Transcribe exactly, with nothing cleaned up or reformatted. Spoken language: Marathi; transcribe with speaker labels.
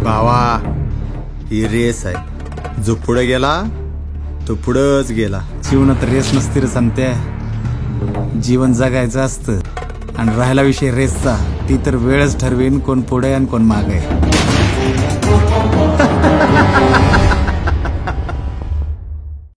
Speaker 1: भावा ही रेस आहे, जो पुढे गेला तो पुढंच गेला।
Speaker 2: जीवनात रेस नसते रे सांगते, जीवन जगायचं असतं। आणि राहिला विषय रेसचा, ती तर वेळच ठरवेन कोण पुढे आणि कोण मागे।